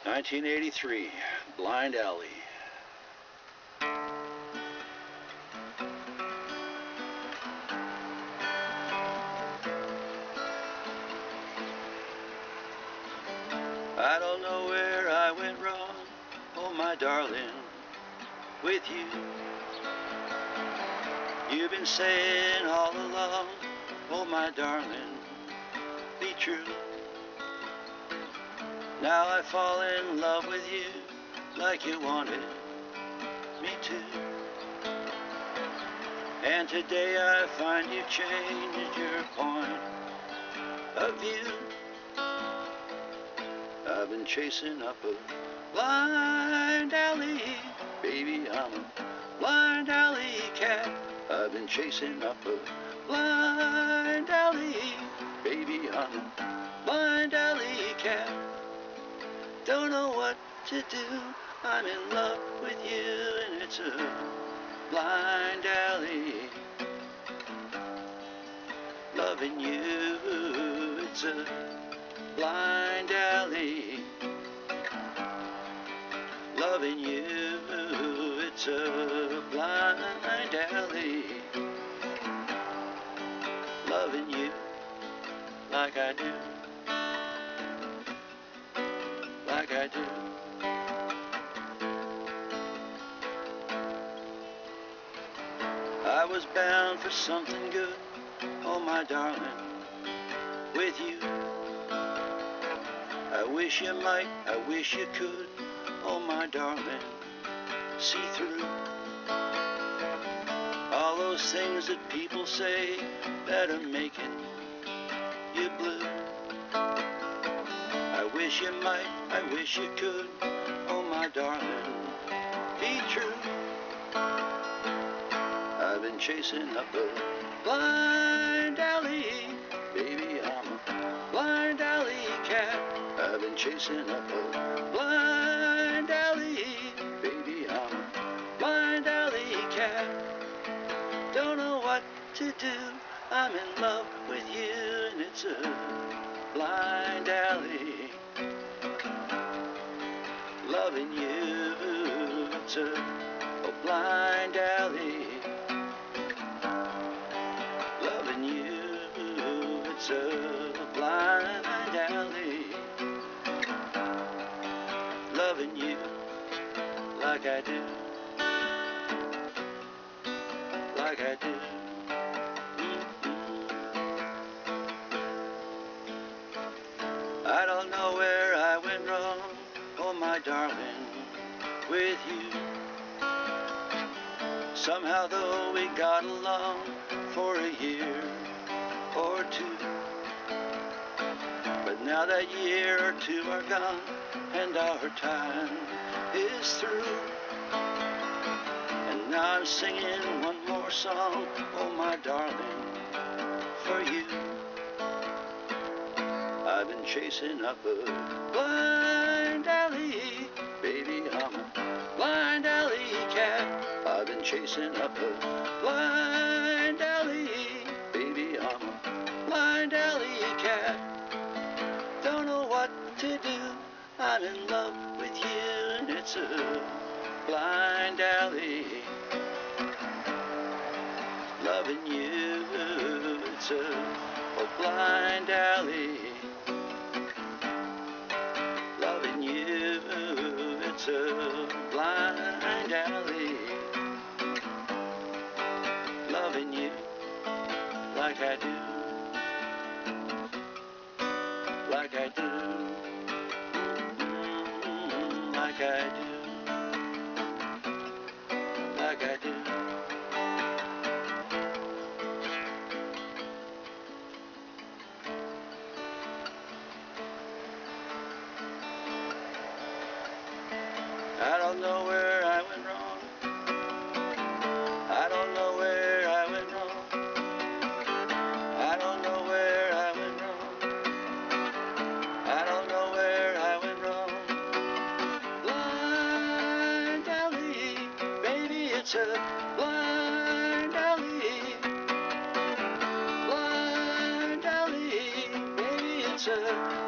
1983, Blind Alley. I don't know where I went wrong, oh my darling, with you. You've been saying all along, oh my darling, be true. Now I fall in love with you like you wanted me to. And today I find you changed your point of view. I've been chasing up a blind alley, baby, I'm a blind alley cat. I've been chasing up a blind alley, baby, I'm a blind alley cat. Don't know what to do, I'm in love with you, and it's a blind alley. Loving you, it's a blind alley. Loving you, it's a blind alley. Loving you like I do, like I do. I was bound for something good, oh my darling, with you. I wish you might, I wish you could, oh my darling, see through all those things that people say that are making you blue. I wish you might, I wish you could, oh my darling, be true. I've been chasing up a blind alley, baby, I'm a blind alley cat. I've been chasing up a blind alley, baby, I'm a blind alley cat. Don't know what to do, I'm in love with you, and it's a blind alley. Loving you, it's a blind alley. Loving you, it's a blind alley. Loving you like I do, like I do. I don't know where I went wrong, oh my darling, with you. Somehow though we got along for a year or two, but now that year or two are gone and our time is through. And now I'm singing one more song, oh my darling, for you. I've been chasing up a blind alley, baby, I'm a blind alley cat. I've been chasing up a blind alley, baby, I'm a blind alley cat. Don't know what to do, I'm in love with you, and it's a blind alley. Loving you, it's a blind alley. Loving you, it's a blind alley. Loving you like I do, like I do, like I do, like I do. I don't know where I went wrong. I don't know where I went wrong. I don't know where I went wrong. I don't know where I went wrong. Blind alley, baby, it's a blind alley. Blind alley, baby, it's a